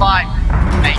5, 8.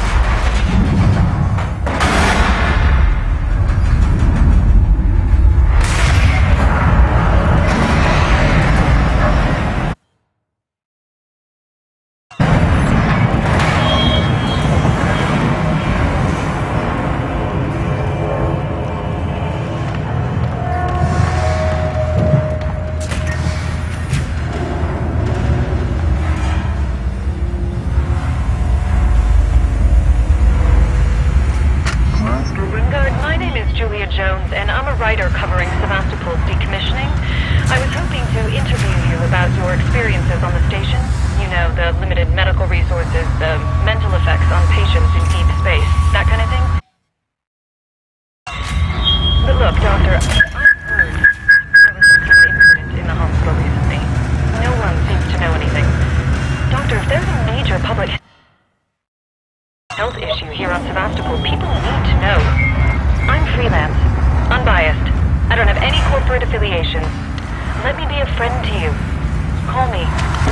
Jones, and I'm a writer covering Sevastopol's decommissioning. I was hoping to interview you about your experiences on the station. You know, the limited medical resources, the mental effects on patients in deep space, that kind of thing. But look, Doctor, I've heard there was some kind of incident in the hospital recently. No one seems to know anything. Doctor, if there's a major public health issue here on Sevastopol, people need to know. I'm freelance, unbiased. I don't have any corporate affiliations. Let me be a friend to you. Call me.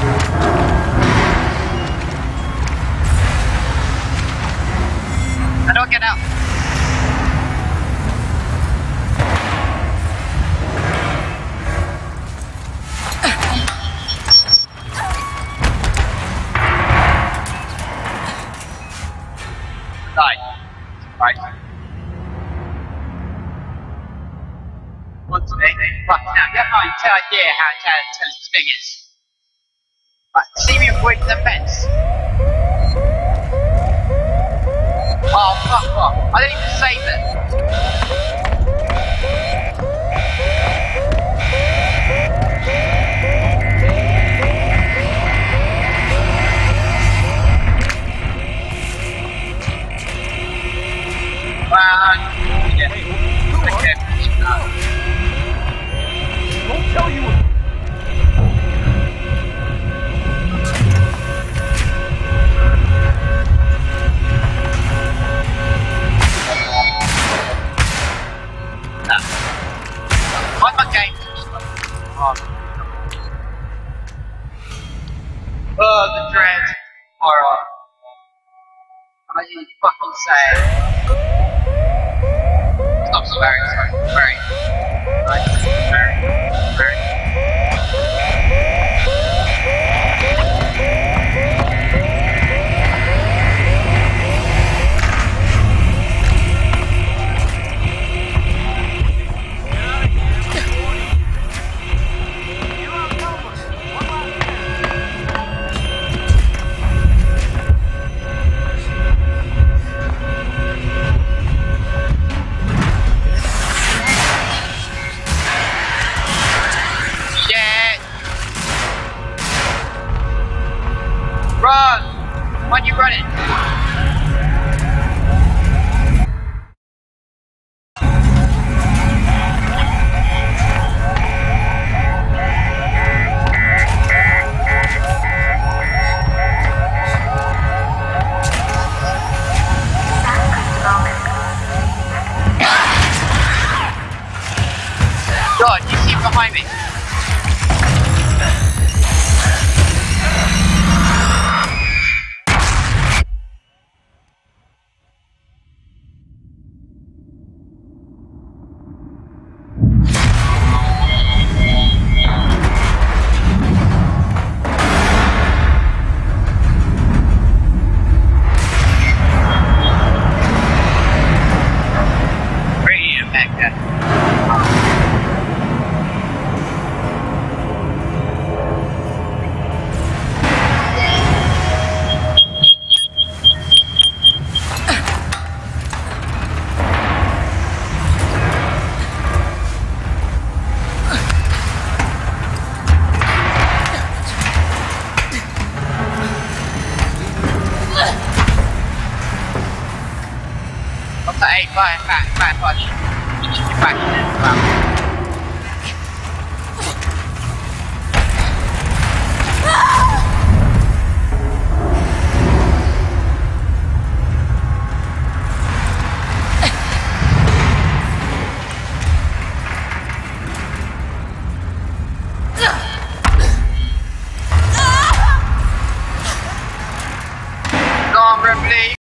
How do I get out? Right. Right, now you have no idea how intelligent this thing is. Right, see me avoid the fence. Oh, fuck off. I didn't even save it. Don't tell you. Why my game? Oh, the dread. Horror. What are you fucking saying? Stop swearing, sorry. Swearing. Right. Swearing. Swearing. Run! Why are you running? God, you see behind me. Back, buddy. You should be back in it as well.